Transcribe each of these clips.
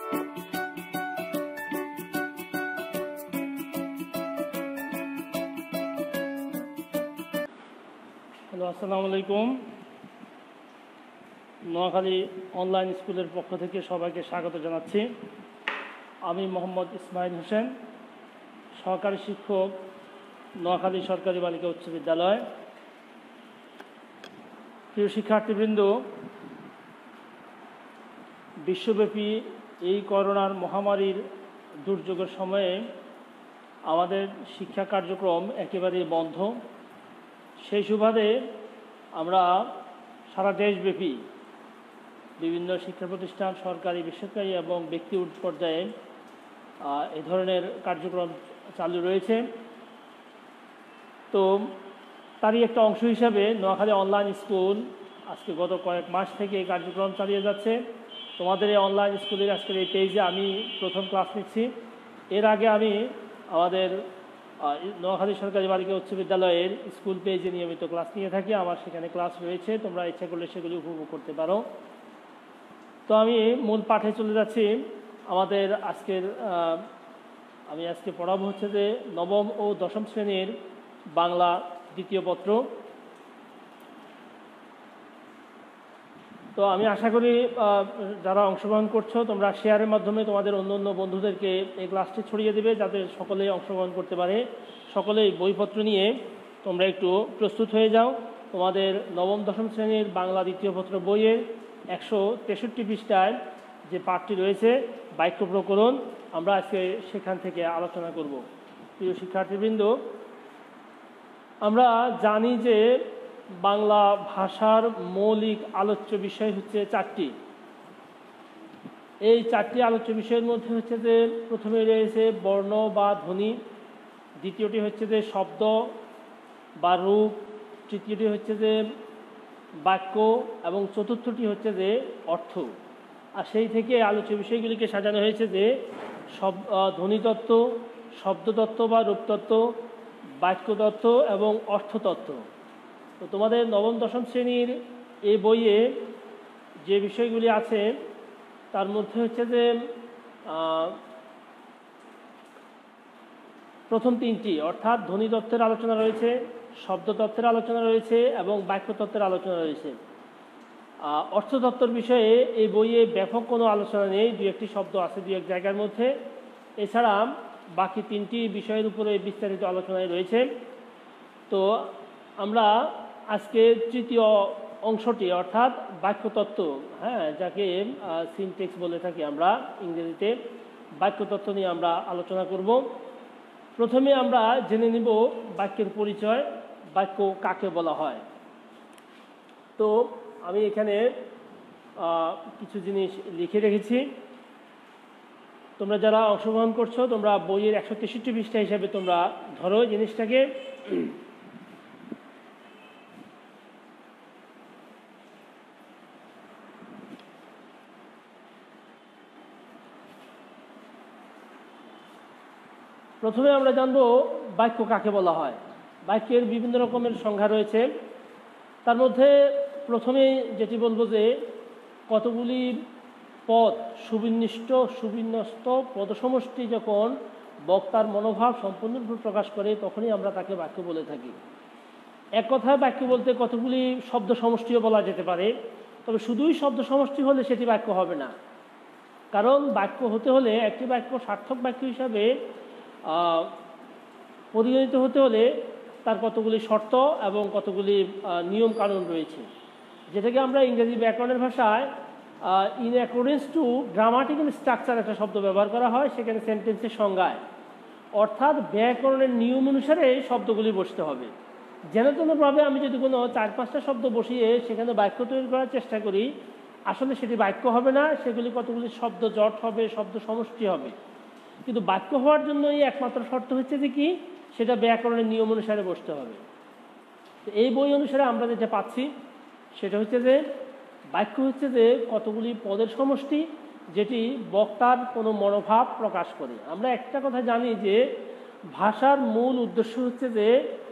Hello, আসসালামু আলাইকুম। Noakhali online স্কুলের পক্ষ থেকে সবাইকে স্বাগত জানাচ্ছি। আমি মোহাম্মদ ইসমাইল হোসেন, সহকারী শিক্ষক, নোয়াখালী সরকারি বালিকা উচ্চ বিদ্যালয়। প্রিয় শিক্ষার্থীবৃন্দ, বিশ্বব্যাপী এই করোনার মহামারীর দুর্যোগের সময়ে আমাদের শিক্ষা কার্যক্রম একেবারেই বন্ধ। সেই সুবাদে আমরা সারা দেশব্যাপী বিভিন্ন শিক্ষা প্রতিষ্ঠান, সরকারি, বেসরকারি এবং ব্যক্তি পর্যায়ে এ ধরনের কার্যক্রম চালু রয়েছে। তো তারই একটা অংশ হিসাবে নোয়াখালী অনলাইন স্কুল আজকে গত কয়েক মাস থেকে এই কার্যক্রম চালিয়ে যাচ্ছে। তোমাদের এই অনলাইন স্কুলের আজকের এই পেজে আমি প্রথম ক্লাস নিচ্ছি। এর আগে আমি আমাদের নোয়াখালী সরকারি বালিকা উচ্চ বিদ্যালয়ের স্কুল পেজে নিয়মিত ক্লাস নিয়ে থাকি। আমার সেখানে ক্লাস রয়েছে, তোমরা ইচ্ছা করলে সেগুলি উপভোগ করতে পারো। তো আমি মূল পাঠে চলে যাচ্ছি। আমাদের আমি আজকে পড়াবো হচ্ছে যে নবম ও দশম শ্রেণীর বাংলা দ্বিতীয় পত্র। তো আমি আশা করি যারা অংশগ্রহণ করছো তোমরা শেয়ারের মাধ্যমে তোমাদের অন্য অন্য বন্ধুদেরকে এই ক্লাসটি ছড়িয়ে দেবে, যাতে সকলেই অংশগ্রহণ করতে পারে। সকলেই বইপত্র নিয়ে তোমরা একটু প্রস্তুত হয়ে যাও। তোমাদের নবম দশম শ্রেণীর বাংলা দ্বিতীয় পত্র বইয়ের 163 পৃষ্ঠায় যে পাঠটি রয়েছে বাক্য প্রকরণ, আমরা আজকে সেখান থেকে আলোচনা করব। প্রিয় শিক্ষার্থীবৃন্দ, আমরা জানি যে বাংলা ভাষার মৌলিক আলোচ্য বিষয় হচ্ছে 4টি। এই 4টি আলোচ্য বিষয়ের মধ্যে হচ্ছে যে প্রথমে রয়েছে বর্ণ বা ধ্বনি, দ্বিতীয়টি হচ্ছে যে শব্দ বা রূপ, তৃতীয়টি হচ্ছে যে বাক্য এবং চতুর্থটি হচ্ছে যে অর্থ। আর সেই থেকে আলোচ্য বিষয়গুলিকে সাজানো হয়েছে যে ধ্বনিতত্ত্ব, শব্দতত্ত্ব বা রূপতত্ত্ব, বাক্যতত্ত্ব এবং অর্থতত্ত্ব। তো তোমাদের নবম দশম শ্রেণীর এই বইয়ে যে বিষয়গুলি আছে তার মধ্যে হচ্ছে যে প্রথম 3টি অর্থাৎ ধ্বনিতত্ত্বের আলোচনা রয়েছে, শব্দতত্ত্বের আলোচনা রয়েছে এবং বাক্যতত্ত্বের আলোচনা রয়েছে। অর্থতত্ত্বের বিষয়ে এই বইয়ে ব্যাপক কোনো আলোচনা নেই, 2-1টি শব্দ আছে 2-1 জায়গার মধ্যে। এছাড়া বাকি 3টি বিষয়ের উপরে বিস্তারিত আলোচনায় রয়েছে। তো আমরা আজকে তৃতীয় অংশটি অর্থাৎ বাক্যতত্ত্ব, যাকে সিনট্যাক্স বলে থাকি আমরা ইংরেজিতে, বাক্যতত্ত্ব নিয়ে আমরা আলোচনা করব। প্রথমে আমরা জেনে নিব বাক্যের পরিচয়, বাক্য কাকে বলা হয়। তো আমি এখানে কিছু জিনিস লিখে রেখেছি। তোমরা যারা অংশগ্রহণ করছো তোমরা বইয়ের 163 পৃষ্ঠা হিসাবে তোমরা ধরো জিনিসটাকে। প্রথমে আমরা জানবো বাক্য কাকে বলা হয়। বাক্যের বিভিন্ন রকমের সংজ্ঞা রয়েছে। তার মধ্যে প্রথমে যেটি বলবো যে কতগুলি পদ সুবিন্যস্ত পদসমষ্টি যখন বক্তার মনোভাব সম্পূর্ণরূপে প্রকাশ করে তখনই আমরা তাকে বাক্য বলে থাকি। এক কথায় বাক্য বলতে কতগুলি শব্দ সমষ্টিও বলা যেতে পারে, তবে শুধুই শব্দ সমষ্টি হলে সেটি বাক্য হবে না। কারণ বাক্য হতে হলে, একটি বাক্য সার্থক বাক্য হিসাবে পরিগণিত হতে হলে তার কতগুলি শর্ত এবং কতগুলি নিয়ম কানুন রয়েছে, যেটাকে আমরা ইংরেজি ব্যাকরণের ভাষায় in accordance to grammatical structure একটা শব্দ ব্যবহার করা হয় সেখানে সেন্টেন্সের সংজ্ঞায়। অর্থাৎ ব্যাকরণের নিয়ম অনুসারে এই শব্দগুলি বসতে হবে। যেন তেনভাবে আমি যদি কোনো 4-5টা শব্দ বসিয়ে সেখানে বাক্য তৈরি করার চেষ্টা করি, আসলে সেটি বাক্য হবে না, সেগুলি কতগুলি শব্দ জট হবে, শব্দ সমষ্টি হবে। কিন্তু বাক্য হওয়ার জন্য এই একমাত্র শর্ত হচ্ছে যে কি, সেটা ব্যাকরণের নিয়ম অনুসারে বসতে হবে। তো এই বই অনুসারে আমরা যেটা পাচ্ছি সেটা হচ্ছে যে বাক্য হচ্ছে যে কতগুলি পদের সমষ্টি যেটি বক্তার কোনো মনোভাব প্রকাশ করে। আমরা একটা কথা জানি যে ভাষার মূল উদ্দেশ্য হচ্ছে যে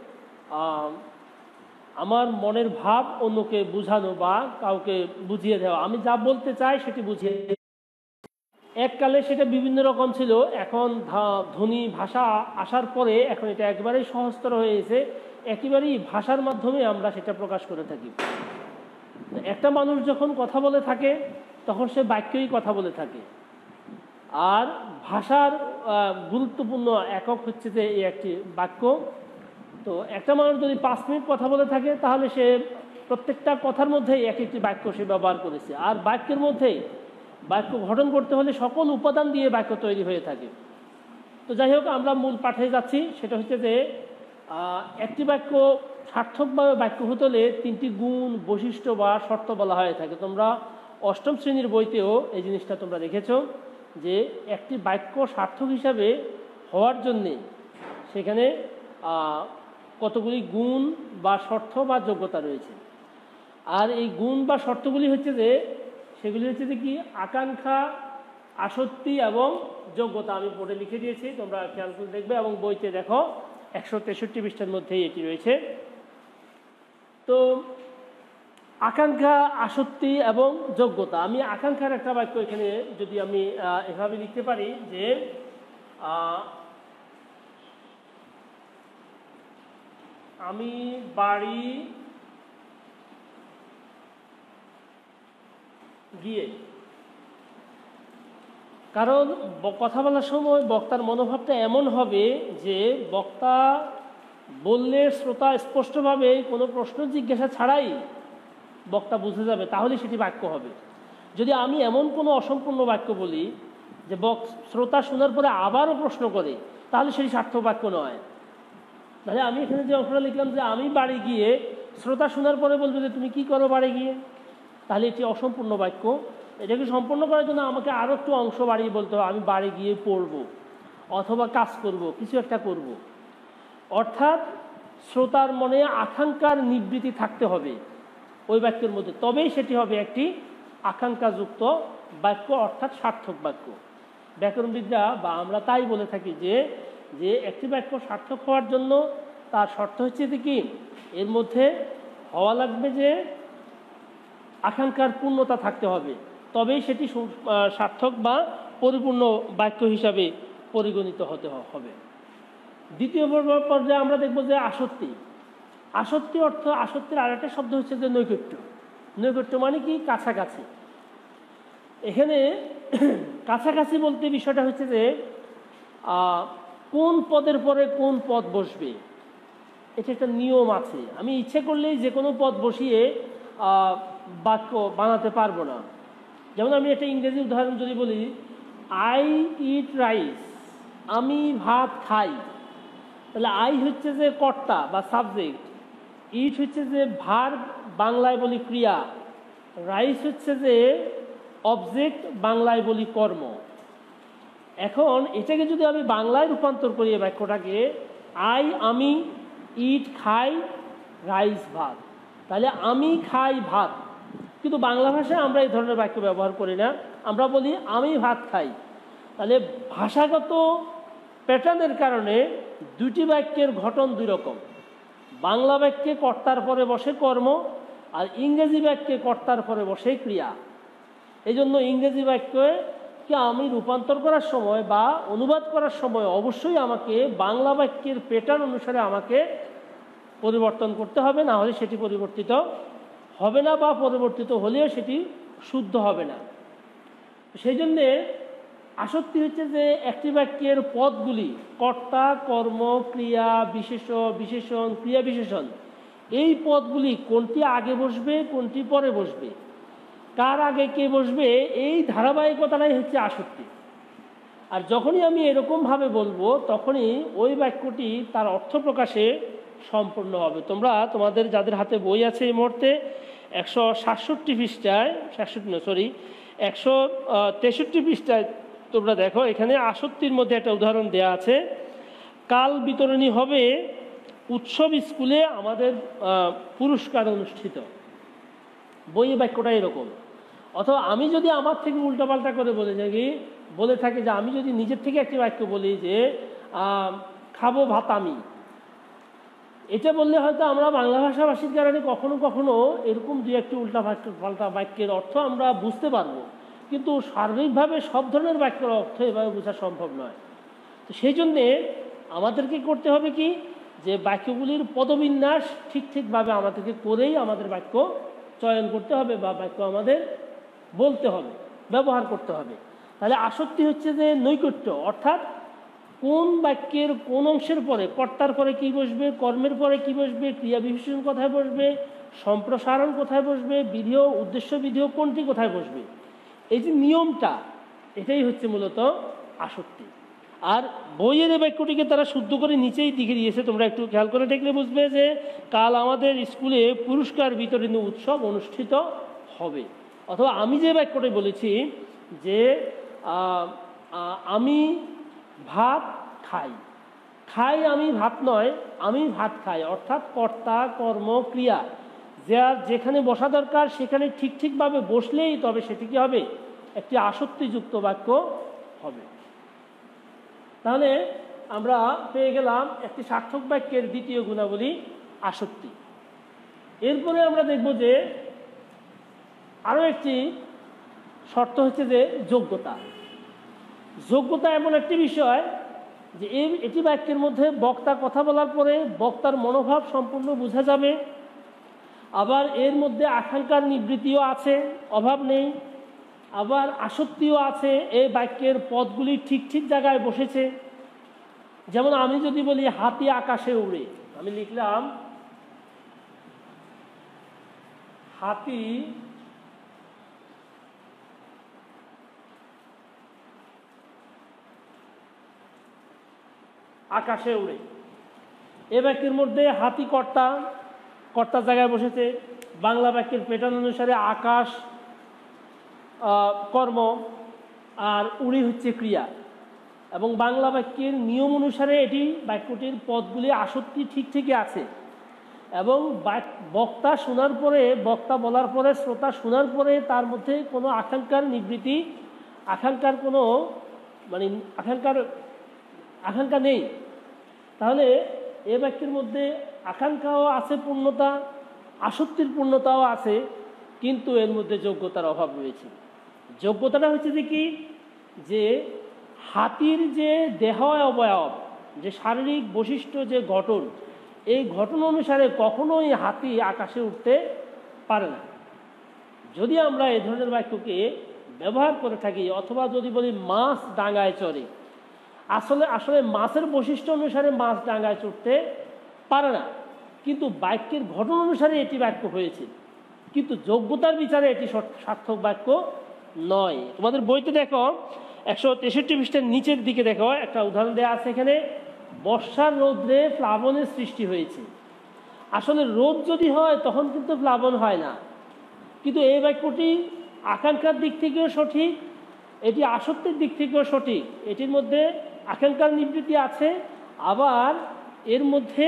আমার মনের ভাব অন্যকে বোঝানো বা কাউকে বুঝিয়ে দেওয়া। আমি যা বলতে চাই সেটি বুঝিয়ে। এককালে সেটা বিভিন্ন রকম ছিল, এখন ধ্বনি ভাষা আসার পরে এখন এটা একেবারেই সহজতর হয়ে গেছে, একেবারেই ভাষার মাধ্যমে আমরা সেটা প্রকাশ করে থাকি। একটা মানুষ যখন কথা বলে থাকে তখন সে বাক্যই কথা বলে থাকে, আর ভাষার গুরুত্বপূর্ণ একক হচ্ছে যে এই একটি বাক্য। তো একটা মানুষ যদি 5 মিনিট কথা বলে থাকে তাহলে সে প্রত্যেকটা কথার মধ্যেই এক একটি বাক্য সে ব্যবহার করেছে। আর বাক্যের মধ্যেই বাক্য গঠন করতে হলে সকল উপাদান দিয়ে বাক্য তৈরি হয়ে থাকে। তো যাই হোক, আমরা মূল পাঠে যাচ্ছি। সেটা হচ্ছে যে একটি বাক্য সার্থকভাবে বাক্য হতে হলে 3টি গুণ, বৈশিষ্ট্য বা শর্ত বলা হয়ে থাকে। তোমরা 8ম শ্রেণীর বইতেও এই জিনিসটা তোমরা দেখেছ যে একটি বাক্য সার্থক হিসাবে হওয়ার জন্যে সেখানে কতগুলি গুণ বা শর্ত বা যোগ্যতা রয়েছে। আর এই গুণ বা শর্তগুলি হচ্ছে যে সেগুলি হচ্ছে যে কি, আকাঙ্ক্ষা, আসক্তি এবং যোগ্যতা। আমি বোর্ডে লিখে দিয়েছি, তোমরা খেয়াল করে দেখবে এবং বইতে দেখো 163 পৃষ্ঠার মধ্যেই এটি রয়েছে। তো আকাঙ্ক্ষা, আসক্তি এবং যোগ্যতা। আমি আকাঙ্ক্ষার একটা বাক্য এখানে যদি আমি এভাবে লিখতে পারি যে আমি বাড়ি গিয়ে, কারণ কথা বলার সময় বক্তার মনোভাবটা এমন হবে যে বক্তা বললে শ্রোতা স্পষ্টভাবে কোনো প্রশ্ন জিজ্ঞাসা ছাড়াই বক্তা বুঝে যাবে, তাহলে সেটি বাক্য হবে। যদি আমি এমন কোনো অসম্পূর্ণ বাক্য বলি যে শ্রোতা শোনার পরে আবারও প্রশ্ন করে, তাহলে সেটি সার্থক বাক্য নয়। তাহলে আমি এখানে যে অংশটা লিখলাম যে আমি বাড়ি গিয়ে, শ্রোতা শোনার পরে বলবে যে তুমি কি করো বাড়ি গিয়ে, তাহলে এটি অসম্পূর্ণ বাক্য। এটাকে সম্পূর্ণ করার জন্য আমাকে আরও একটু অংশ বাড়িয়ে বলতে হবে, আমি বাড়ি গিয়ে পড়ব অথবা কাজ করব, কিছু একটা করব। অর্থাৎ শ্রোতার মনে আকাঙ্ক্ষার নিবৃত্তি থাকতে হবে ওই বাক্যের মধ্যে, তবেই সেটি হবে একটি আকাঙ্ক্ষাযুক্ত বাক্য, অর্থাৎ সার্থক বাক্য। ব্যাকরণবিদ্যা বা আমরা তাই বলে থাকি যে একটি বাক্য সার্থক হওয়ার জন্য তার শর্ত হচ্ছে যে কি, এর মধ্যে হওয়া লাগবে যে আকাঙ্ক্ষার পূর্ণতা থাকতে হবে, তবেই সেটি সার্থক বা পরিপূর্ণ বাক্য হিসাবে পরিগণিত হতে হবে। দ্বিতীয় পর্যায়ে আমরা দেখব যে আসক্তি। আসক্তি অর্থ, আসক্তির আরেকটা শব্দ হচ্ছে যে নৈকট্য। নৈকট্য মানে কি, কাছাকাছি। এখানে কাছাকাছি বলতে বিষয়টা হচ্ছে যে কোন পদের পরে কোন পদ বসবে, এটা একটা নিয়ম আছে। আমি ইচ্ছে করলেই যে কোনো পদ বসিয়ে বাক্য বানাতে পারবো না। যেমন আমি একটা ইংরেজি উদাহরণ যদি বলি, আই ইট রাইস, আমি ভাত খাই, তাহলে আই হচ্ছে যে কর্তা বা সাবজেক্ট, ইট হচ্ছে যে ভার্ব, বাংলায় বলি ক্রিয়া, রাইস হচ্ছে যে অবজেক্ট, বাংলায় বলি কর্ম। এখন এটাকে যদি আমি বাংলায় রূপান্তর করি বাক্যটাকে, আমি, ইট খাই, রাইস ভাত, তাহলে আমি খাই ভাত। কিন্তু বাংলা ভাষায় আমরা এই ধরনের বাক্য ব্যবহার করি না, আমরা বলি আমি ভাত খাই। তাহলে ভাষাগত প্যাটার্নের কারণে দুটি বাক্যের গঠন দুই রকম। বাংলা বাক্যে কর্তার পরে বসে কর্ম, আর ইংরেজি বাক্যে কর্তার পরে বসে ক্রিয়া। এই জন্য ইংরেজি বাক্যে আমি রূপান্তর করার সময় বা অনুবাদ করার সময় অবশ্যই আমাকে বাংলা বাক্যের প্যাটার্ন অনুসারে আমাকে পরিবর্তন করতে হবে, না হলে সেটি পরিবর্তিত হবে না, বা পরিবর্তিত হলেও সেটি শুদ্ধ হবে না। সেই জন্যে আসক্তি হচ্ছে যে একটি বাক্যের পদগুলি, কর্তা, কর্ম, ক্রিয়া, বিশেষণ, ক্রিয়া বিশেষণ, এই পদগুলি কোনটি আগে বসবে, কোনটি পরে বসবে, কার আগে কে বসবে, এই ধারাবাহিকতাটাই হচ্ছে আসক্তি। আর যখনই আমি এরকমভাবে বলবো তখনই ওই বাক্যটি তার অর্থ প্রকাশে সম্পূর্ণ হবে। তোমরা তোমাদের যাদের হাতে বই আছে এই মুহূর্তে 167 পৃষ্ঠায়, 163 পৃষ্ঠায় তোমরা দেখো, এখানে আসক্তির মধ্যে একটা উদাহরণ দেয়া আছে। কাল বিতরণী হবে উৎসব স্কুলে আমাদের পুরস্কার অনুষ্ঠিত। বইয়ে বাক্যটা এরকম। অথবা আমি যদি আমার থেকে উল্টাপাল্টা করে বলে থাকি যে আমি যদি নিজের থেকে একটি বাক্য বলি যে খাবো ভাত আমি, এটা বললে হয়তো আমরা বাংলা ভাষাভাষীর কারণে কখনো কখনো এরকম দু একটি পাল্টা বাক্যের অর্থ আমরা বুঝতে পারবো, কিন্তু সার্বিকভাবে সব ধরনের বাক্যের অর্থ এভাবে বোঝা সম্ভব নয়। তো সেই জন্যে আমাদেরকে করতে হবে কি, যে বাক্যগুলির পদবিন্যাস ঠিকভাবে আমাদেরকে করেই আমাদের বাক্য চয়ন করতে হবে বা বাক্য আমাদের বলতে হবে, ব্যবহার করতে হবে। তাহলে আসক্তি হচ্ছে যে নৈকট্য, অর্থাৎ কোন বাক্যের কোন অংশের পরে, কর্তার পরে কি বসবে, কর্মের পরে কি বসবে, ক্রিয়া বিশেষণ কোথায় বসবে, সম্প্রসারণ কোথায় বসবে, বিধেয় উদ্দেশ্য বিধেয় কোনটি কোথায় বসবে, এই যে নিয়মটা, এটাই হচ্ছে মূলত আসক্তি। আর বইয়ের এই বাক্যটিকে তারা শুদ্ধ করে নিচেই লিখে দিয়েছে, তোমরা একটু খেয়াল করে দেখলে বুঝবে যে কাল আমাদের স্কুলে পুরস্কার বিতরণী উৎসব অনুষ্ঠিত হবে। অথবা আমি যে বাক্যটি বলেছি যে আমি ভাত খাই, খাই আমি ভাত নয়, আমি ভাত খাই, অর্থাৎ কর্তা কর্ম ক্রিয়া যার যেখানে বসা দরকার সেখানে ঠিকভাবে বসলেই তবে সেটি কি হবে, একটি আসক্তিযুক্ত বাক্য হবে। তাহলে আমরা পেয়ে গেলাম একটি সার্থক বাক্যের দ্বিতীয় গুণাবলী আসক্তি। এরপরে আমরা দেখব যে আরও একটি শর্ত হচ্ছে যে যোগ্যতা। যোগ্যতা এমন একটি বিষয় যে এটি বাক্যের মধ্যে বক্তা কথা বলার পরে বক্তার মনোভাব সম্পূর্ণ বোঝা যাবে, আবার এর মধ্যে আকাঙ্ক্ষার নিবৃত্তিও আছে, অভাব নেই, আবার আসক্তিও আছে, এই বাক্যের পদগুলি ঠিক জায়গায় বসেছে। যেমন আমি যদি বলি হাতি আকাশে উড়ে, আমি লিখলাম হাতি আকাশে উড়ে, এ বাক্যের মধ্যে হাতি কর্তার জায়গায় বসেছে। বাংলা বাক্যের প্যাটার্ন অনুসারে আকাশ কর্ম আর উড়ি হচ্ছে ক্রিয়া, এবং বাংলা বাক্যের নিয়ম অনুসারে এটি বাক্যটির পদগুলি আসক্তি ঠিকই আছে। এবং বক্তা শোনার পরে, বক্তা বলার পরে, শ্রোতা শোনার পরে তার মধ্যে কোনো আকাঙ্ক্ষার নিবৃত্তি, আকাঙ্ক্ষার কোনো মানে আকাঙ্ক্ষা নেই। তাহলে এ বাক্যের মধ্যে আকাঙ্ক্ষাও আছে, পূর্ণতা, আসক্তির পূর্ণতাও আছে, কিন্তু এর মধ্যে যোগ্যতার অভাব রয়েছে। যোগ্যতাটা হচ্ছে যে কি, যে হাতির যে দেহ অবয়ব, যে শারীরিক বৈশিষ্ট্য, যে গঠন, এই গঠন অনুসারে কখনোই হাতি আকাশে উঠতে পারে না। যদি আমরা এই ধরনের বাক্যকে ব্যবহার করে থাকি, অথবা যদি বলি মাছ ডাঙায় চড়ে, আসলে মাছের বৈশিষ্ট্য অনুসারে মাছ ডাঙায় চড়তে পারে না, কিন্তু বাক্যের গঠন অনুসারে এটি বাক্য হয়েছে, কিন্তু যোগ্যতার বিচারে এটি সার্থক বাক্য নয়। তোমাদের বইতে দেখো 163 পৃষ্ঠার নিচের দিকে দেখো একটা উদাহরণ দেওয়া আছে, এখানে বর্ষার রোদ্রে প্লাবনের সৃষ্টি হয়েছে। আসলে রোদ যদি হয় তখন কিন্তু প্লাবন হয় না, কিন্তু এই বাক্যটি আকাঙ্ক্ষার দিক থেকেও সঠিক, এটি আসক্তির দিক থেকেও সঠিক। এটির মধ্যে আকাঙ্ক্ষার নিবৃত্তি আছে, আবার এর মধ্যে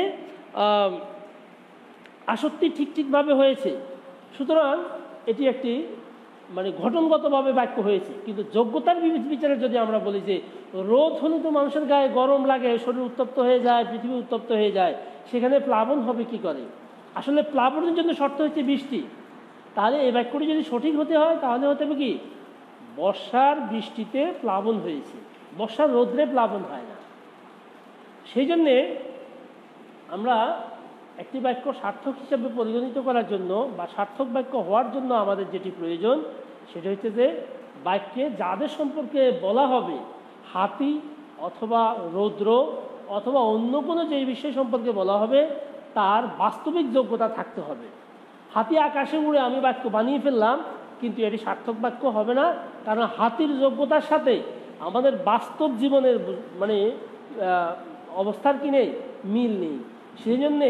আসক্তি ঠিকভাবে হয়েছে। সুতরাং এটি একটি মানে ঘটনগতভাবে বাক্য হয়েছে। কিন্তু যোগ্যতার বিচারে যদি আমরা বলি যে রোদ হলে তো মানুষের গায়ে গরম লাগে, শরীর উত্তপ্ত হয়ে যায়, পৃথিবী উত্তপ্ত হয়ে যায়, সেখানে প্লাবন হবে কি করে? আসলে প্লাবনের জন্য শর্ত হচ্ছে বৃষ্টি। তাহলে এই বাক্যটি যদি সঠিক হতে হয় তাহলে হতে হবে কি, বর্ষার বৃষ্টিতে প্লাবন হয়েছে, বর্ষার রোদ্রে প্লাবন হয় না। সেই জন্যে আমরা একটি বাক্য সার্থক হিসাবে পরিগণিত করার জন্য বা সার্থক বাক্য হওয়ার জন্য আমাদের যেটি প্রয়োজন সেটা হচ্ছে যে বাক্যে যাদের সম্পর্কে বলা হবে, হাতি অথবা রৌদ্র অথবা অন্য কোনো যে বিষয় সম্পর্কে বলা হবে, তার বাস্তবিক যোগ্যতা থাকতে হবে। হাতি আকাশে উড়ে আমি বাক্য বানিয়ে ফেললাম, কিন্তু এটি সার্থক বাক্য হবে না, কারণ হাতির যোগ্যতার সাথে আমাদের বাস্তব জীবনের মানে অবস্থার কি নেই, মিল নেই। সেই জন্যে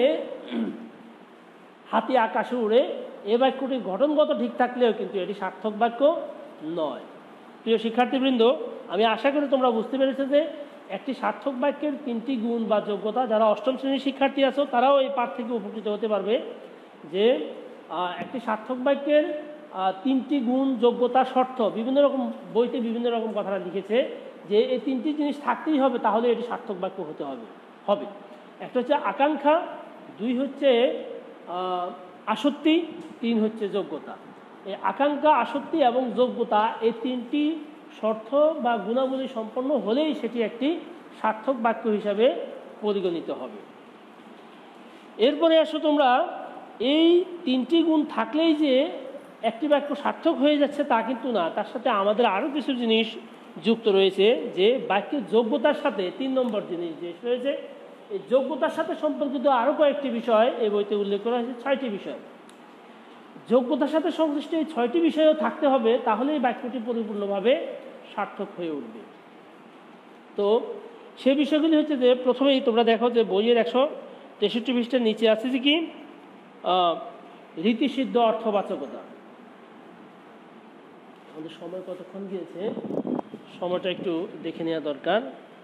হাতি আকাশে উড়ে এ বাক্যটি গঠনগত ঠিক থাকলেও কিন্তু এটি সার্থক বাক্য নয়। প্রিয় শিক্ষার্থীবৃন্দ, আমি আশা করি তোমরা বুঝতে পেরেছো যে একটি সার্থক বাক্যের 3টি গুণ বা যোগ্যতা। যারা অষ্টম শ্রেণীর শিক্ষার্থী আছো তারাও এই পাঠ থেকে উপকৃত হতে পারবে যে একটি সার্থক বাক্যের 3টি গুণ, যোগ্যতা, শর্ত বিভিন্ন রকম বইতে বিভিন্ন রকম কথাটা লিখেছে যে এই 3টি জিনিস থাকতেই হবে, তাহলে এটি সার্থক বাক্য হতে হবে। একটা হচ্ছে আকাঙ্ক্ষা, 2 হচ্ছে আসক্তি, 3 হচ্ছে যোগ্যতা। এই আকাঙ্ক্ষা, আসক্তি এবং যোগ্যতা এই তিনটি শর্ত বা গুণাবলী সম্পন্ন হলেই সেটি একটি সার্থক বাক্য হিসাবে পরিগণিত হবে। এরপরে আসো তোমরা, এই তিনটি গুণ থাকলেই যে একটি বাক্য সার্থক হয়ে যাচ্ছে তা কিন্তু না, তার সাথে আমাদের আরও কিছু জিনিস যুক্ত রয়েছে। যে বাক্যের যোগ্যতার সাথে 3 নম্বর জিনিস যে রয়েছে, এই যোগ্যতার সাথে সম্পর্কিত আরও কয়েকটি বিষয় এই বইতে উল্লেখ করা হয়েছে, 6টি বিষয়। যোগ্যতার সাথে সংশ্লিষ্ট এই 6টি বিষয়ও থাকতে হবে, তাহলে এই বাক্যটি পরিপূর্ণভাবে সার্থক হয়ে উঠবে। তো সেই বিষয়গুলি হচ্ছে যে, প্রথমেই তোমরা দেখো যে বইয়ের 163 পৃষ্ঠার নিচে আছে যে কি রীতিসিদ্ধ অর্থবাচকতা। আমাদের সময় কতক্ষণ গিয়েছে, সময়টা একটু দেখে নেওয়া দরকার।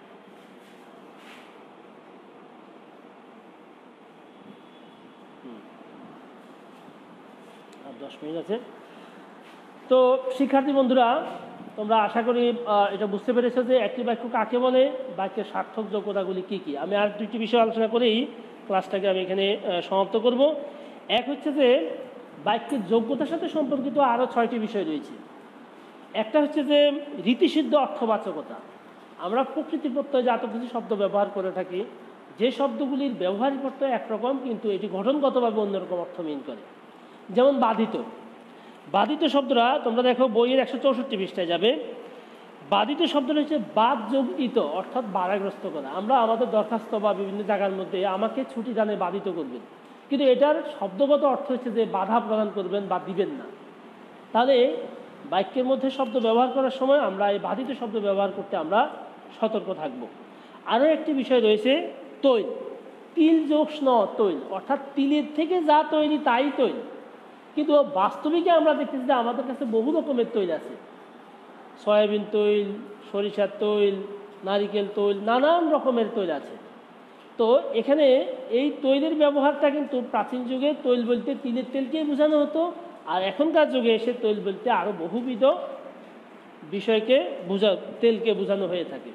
আর 10 মিনিট আছে। তো শিক্ষার্থী বন্ধুরা, তোমরা আশা করি এটা বুঝতে পেরেছো যে একটি বাক্য কাকে বলে, বাক্যের সার্থক যোগ্যতাগুলি কী কী। আমি আর 2টি বিষয় আলোচনা করেই ক্লাসটাকে আমি এখানে সমাপ্ত করব। এক হচ্ছে যে বাক্যের যোগ্যতার সাথে সম্পর্কিত আরও 6টি বিষয় রয়েছে। একটা হচ্ছে যে রীতিসিদ্ধ অর্থবাচকতা। আমরা প্রকৃতি প্রত্যয় জাত কিছু শব্দ ব্যবহার করে থাকি, যে শব্দগুলির ব্যবহারিক অর্থ একরকম কিন্তু এটি গঠনগতভাবে অন্যরকম অর্থ মিন করে। যেমন বাধিত। বাধিত শব্দটা তোমরা দেখো বইয়ের 164 পৃষ্ঠায় যাবে। বাধিত শব্দটা হচ্ছে বাদ যোগ ইত, অর্থাৎ বাধাগ্রস্ত করা। আমরা আমাদের দরখাস্ত বা বিভিন্ন জায়গার মধ্যে আমাকে ছুটি দানে বাধিত করবেন, কিন্তু এটার শব্দগত অর্থ হচ্ছে যে বাধা প্রদান করবেন বা দিবেন না। তাহলে বাক্যের মধ্যে শব্দ ব্যবহার করার সময় আমরা এই বাধিত শব্দ ব্যবহার করতে আমরা সতর্ক থাকব। আরও একটি বিষয় রয়েছে তৈল। তিল যোগ স্ন তৈল, অর্থাৎ তিলের থেকে যা তৈরি তাই তৈল। কিন্তু বাস্তবিকে আমরা দেখতেছি যে আমাদের কাছে বহু রকমের তৈল আছে। সয়াবিন তৈল, সরিষার তৈল, নারিকেল তৈল, নানান রকমের তৈল আছে। তো এখানে এই তৈলের ব্যবহারটা কিন্তু প্রাচীন যুগে তৈল বলতে তিলের তেলকেই বোঝানো হতো, আর এখনকার যুগে এসে তৈল বলতে আরও বহুবিধ বিষয়কে তেলকে বোঝানো হয়ে থাকে।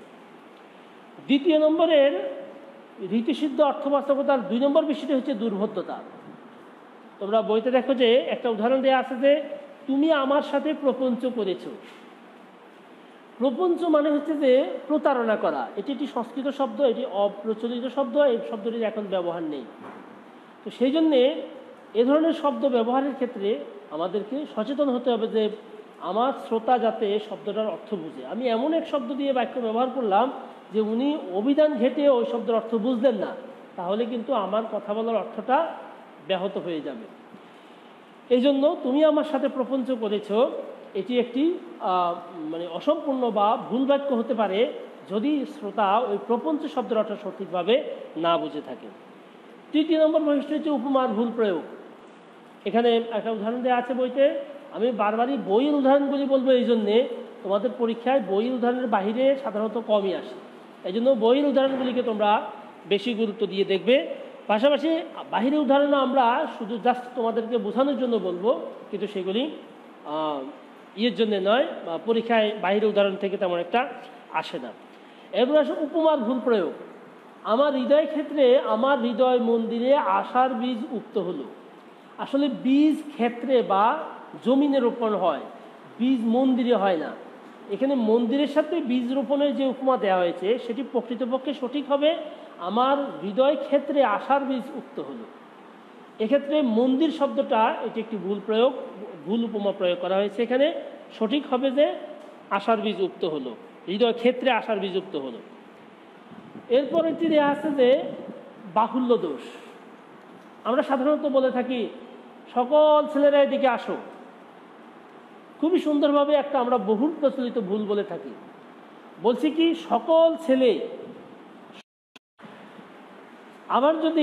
2 নম্বরের রীতিসিদ্ধ অর্থবাচকতার 2 নম্বর বিষয়টি হচ্ছে দুর্বোধ্যতা। তোমরা বইতে দেখো যে একটা উদাহরণ দেওয়া আছে যে তুমি আমার সাথে প্রপঞ্চ করেছো। প্রপঞ্চ মানে হচ্ছে যে প্রতারণা করা। এটি একটি সংস্কৃত শব্দ, এটি অপ্রচলিত শব্দ, এই শব্দটির এখন ব্যবহার নেই। তো সেই জন্যে এ ধরনের শব্দ ব্যবহারের ক্ষেত্রে আমাদেরকে সচেতন হতে হবে যে আমার শ্রোতা যাতে শব্দটার অর্থ বুঝে। আমি এমন এক শব্দ দিয়ে বাক্য ব্যবহার করলাম যে উনি অভিধান ঘেঁটে ওই শব্দের অর্থ বুঝলেন না, তাহলে কিন্তু আমার কথা বলার অর্থটা ব্যাহত হয়ে যাবে। এই জন্য তুমি আমার সাথে প্রপঞ্চ করেছ, এটি একটি মানে অসম্পূর্ণ বা ভুল বাক্য হতে পারে যদি শ্রোতা ওই প্রপঞ্চ শব্দের অর্থ সঠিকভাবে না বুঝে থাকে। 3 নম্বর বৈশিষ্ট্য হচ্ছে উপমার ভুল প্রয়োগ। এখানে একটা উদাহরণ দেওয়া আছে বইতে। আমি বারবারই বইয়ের উদাহরণগুলি বলবো, এই জন্যে তোমাদের পরীক্ষায় বইয়ের উদাহরণের বাহিরে সাধারণত কমই আসে। এই জন্য বইয়ের উদাহরণগুলিকে তোমরা বেশি গুরুত্ব দিয়ে দেখবে। পাশাপাশি বাহিরের উদাহরণ আমরা শুধু জাস্ট তোমাদেরকে বোঝানোর জন্য বলবো, কিন্তু সেগুলি ইয়ের জন্য নয়, পরীক্ষায় বাহিরের উদাহরণ থেকে তেমন একটা আসে না। এরপর আসে উপমার ভুল প্রয়োগ। আমার হৃদয় ক্ষেত্রে আমার হৃদয় মন্দিরে আশার বীজ উক্ত হলো। আসলে বীজ ক্ষেত্রে বা জমিনে রোপণ হয়, বীজ মন্দিরে হয় না। এখানে মন্দিরের সাথে বীজ রোপণের যে উপমা দেওয়া হয়েছে সেটি প্রকৃতপক্ষে সঠিক হবে আমার হৃদয় ক্ষেত্রে আশার বীজ উক্ত হলো। এক্ষেত্রে মন্দির শব্দটা এটি একটি ভুল প্রয়োগ, ভুল উপমা প্রয়োগ করা হয়েছে। এখানে সঠিক হবে যে আশার বীজ উক্ত হলো, হৃদয় ক্ষেত্রে আশার বীজ উক্ত হলো। এরপর একটি দেওয়া আছে যে বাহুল্য দোষ। আমরা সাধারণত বলে থাকি সকল ছেলেরা এদিকে আসো, খুবই সুন্দরভাবে একটা আমরা বহুল প্রচলিত ভুল বলে থাকি। বলছি কি সকল ছেলে, আবার যদি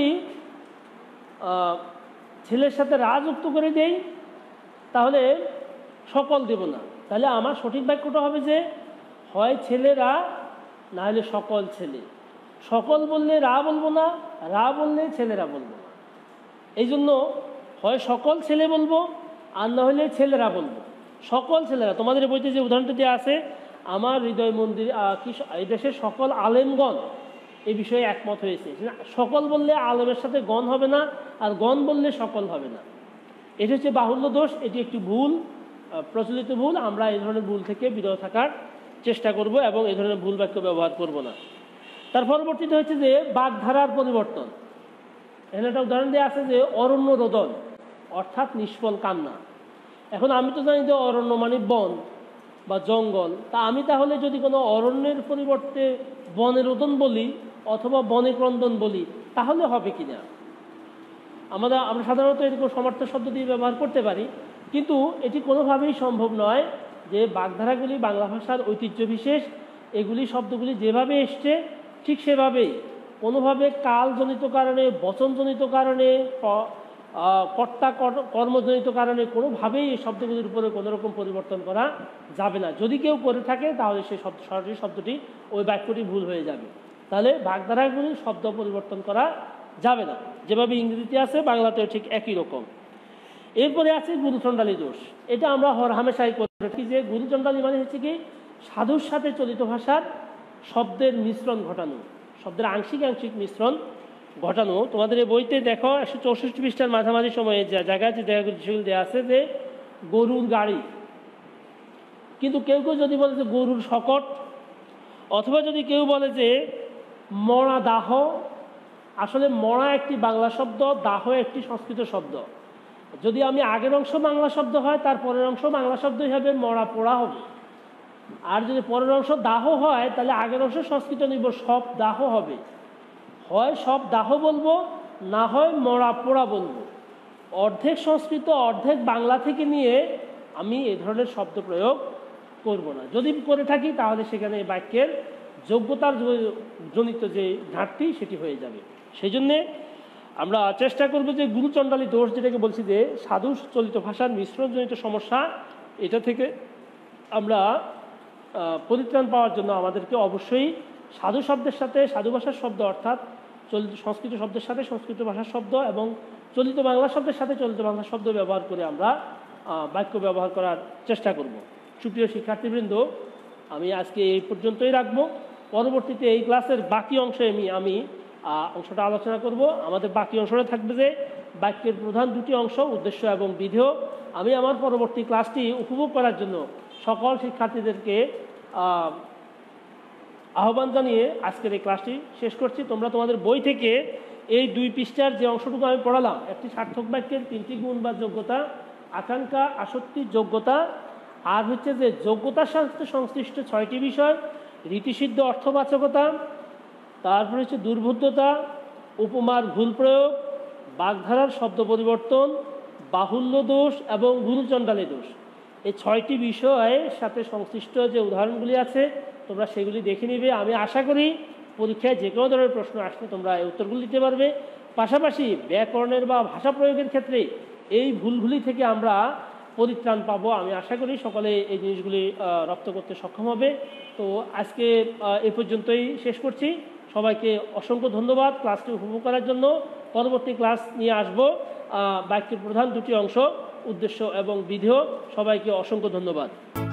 ছেলের সাথে রা যুক্ত করে দেই তাহলে সকল দেব না। তাহলে আমার সঠিক বাক্যটা হবে যে হয় ছেলেরা, না হলে সকল ছেলে। সকল বললে রা বলবো না, রা বললে ছেলেরা বলবো না। এই জন্য হয় সকল ছেলে বলবো আর না হলে ছেলেরা বলবো। সকল ছেলেরা, তোমাদের বইতে যে উদাহরণটা দেওয়া আছে, আমার হৃদয় মন্দির কি এই দেশের সকল আলেমগণ এই বিষয়ে একমত হয়েছে। সকল বললে আলেমের সাথে গণ হবে না, আর গণ বললে সকল হবে না। এটি হচ্ছে বাহুল্য দোষ, এটি একটি ভুল প্রচলিত ভুল, আমরা এই ধরনের ভুল থেকে বিরত থাকার চেষ্টা করব এবং এই ধরনের ভুল বাক্য ব্যবহার করব না। তার পরবর্তীতে হচ্ছে যে বাগধারার পরিবর্তন। এখানে একটা উদাহরণ দেওয়া আছে যে অরণ্য রোদন, অর্থাৎ নিষ্ফল কান্না। এখন আমি তো জানি যে অরণ্য মানে বন বা জঙ্গল, তা আমি তাহলে যদি কোনো অরণ্যের পরিবর্তে বনে রোদন বলি অথবা বনে ক্রন্দন বলি তাহলে হবে কি না? আমরা সাধারণত এরকম সমার্থক শব্দ দিয়ে ব্যবহার করতে পারি, কিন্তু এটি কোনোভাবেই সম্ভব নয় যে বাগধারাগুলি বাংলা ভাষার ঐতিহ্য বিশেষ, এগুলি শব্দগুলি যেভাবে এসছে ঠিক সেভাবেই, কোনোভাবে কালজনিত কারণে, বচনজনিত কারণে, কর্তা কর্মজনিত কারণে কোনোভাবেই এই শব্দগুলির উপরে কোনো রকম পরিবর্তন করা যাবে না। যদি কেউ করে থাকে তাহলে সেই সরাসরি শব্দটি, ওই বাক্যটি ভুল হয়ে যাবে। তাহলে বাগধারাগুলির শব্দ পরিবর্তন করা যাবে না, যেভাবে ইংরেজিতে আছে বাংলাতেও ঠিক একই রকম। এরপরে আছে গুরুচণ্ডালী দোষ। এটা আমরা হামেশাই করে থাকি যে গুরুচণ্ডালী মানে হচ্ছে কি সাধুর সাথে চলিত ভাষার শব্দের মিশ্রণ ঘটানো, শব্দের আংশিক মিশ্রণ ঘটানো। তোমাদের এই বইতে দেখো 164 পৃষ্ঠার মাঝামাঝি সময়ে যে জায়গায় যে জায়গাগুলি সেগুলি দেওয়া আছে যে গরুর গাড়ি, কিন্তু কেউ কেউ যদি বলে যে গরুর শকট, অথবা যদি কেউ বলে যে মরা দাহ, আসলে মরা একটি বাংলা শব্দ, দাহ একটি সংস্কৃত শব্দ। যদি আমি আগের অংশ বাংলা শব্দ হয়, তার পরের অংশ বাংলা শব্দই হবে, মরা পোড়া হবে। আর যদি পরের অংশ দাহ হয় তাহলে আগের অংশ সংস্কৃত নিব, সব দাহ হবে। হয় সব দাহ বলবো, না হয় মরা পোড়া বলবো। অর্ধেক সংস্কৃত অর্ধেক বাংলা থেকে নিয়ে আমি এ ধরনের শব্দ প্রয়োগ করব না। যদি করে থাকি তাহলে সেখানে বাক্যের যোগ্যতার জনিত যে ঘাটতি সেটি হয়ে যাবে। সেই জন্যে আমরা চেষ্টা করব যে গুরুচণ্ডালী দোষ, যেটাকে বলছি যে সাধু চলিত ভাষার মিশ্রণজনিত সমস্যা, এটা থেকে আমরা পরিত্রাণ পাওয়ার জন্য আমাদেরকে অবশ্যই সাধু শব্দের সাথে সাধু ভাষার শব্দ, অর্থাৎ চলিত সংস্কৃত শব্দের সাথে সংস্কৃত ভাষার শব্দ এবং চলিত বাংলা শব্দের সাথে চলিত বাংলা শব্দ ব্যবহার করে আমরা বাক্য ব্যবহার করার চেষ্টা করব। সুপ্রিয় শিক্ষার্থীবৃন্দ, আমি আজকে এই পর্যন্তই রাখবো। পরবর্তীতে এই ক্লাসের বাকি অংশে আমি অংশটা আলোচনা করব। আমাদের বাকি অংশটা থাকবে যে বাক্যের প্রধান দুটি অংশ, উদ্দেশ্য এবং বিধেয়। আমি আমার পরবর্তী ক্লাসটি উপভোগ করার জন্য সকল শিক্ষার্থীদেরকে আহ্বান জানিয়ে আজকের এই ক্লাসটি শেষ করছি। তোমরা তোমাদের বই থেকে এই 2 পৃষ্ঠার যে অংশটুকু আমি পড়ালাম, একটি সার্থক বাক্যের 3টি গুণ বা যোগ্যতা, আকাঙ্ক্ষা, আসক্তি, যোগ্যতা, আর হচ্ছে যে যোগ্যতার সাথে সংশ্লিষ্ট 6টি বিষয়, রীতিসিদ্ধ অর্থবাচকতা, তারপরে হচ্ছে দুর্বোধ্যতা, উপমার ভুল প্রয়োগ, বাগধারার শব্দ পরিবর্তন, বাহুল্য দোষ এবং গুরুচণ্ডালী দোষ, এই 6টি বিষয়ের সাথে সংশ্লিষ্ট যে উদাহরণগুলি আছে তোমরা সেগুলি দেখে নিবে। আমি আশা করি পরীক্ষায় যে কোনো ধরনের প্রশ্ন আসলে তোমরা এই উত্তরগুলি দিতে পারবে। পাশাপাশি ব্যাকরণের বা ভাষা প্রয়োগের ক্ষেত্রে এই ভুলগুলি থেকে আমরা পরিত্রাণ পাবো। আমি আশা করি সকলে এই জিনিসগুলি রপ্ত করতে সক্ষম হবে। তো আজকে এ পর্যন্তই শেষ করছি। সবাইকে অসংখ্য ধন্যবাদ ক্লাসটি উপভোগ করার জন্য। পরবর্তী ক্লাস নিয়ে আসবো বাক্যের প্রধান দুটি অংশ, উদ্দেশ্য এবং বিধেয়। সবাইকে অসংখ্য ধন্যবাদ।